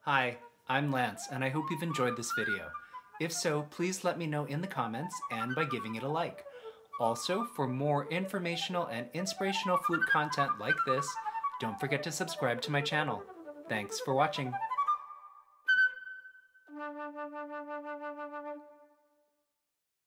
Hi, I'm Lance, and I hope you've enjoyed this video. If so, please let me know in the comments and by giving it a like. Also, for more informational and inspirational flute content like this, don't forget to subscribe to my channel. Thanks for watching.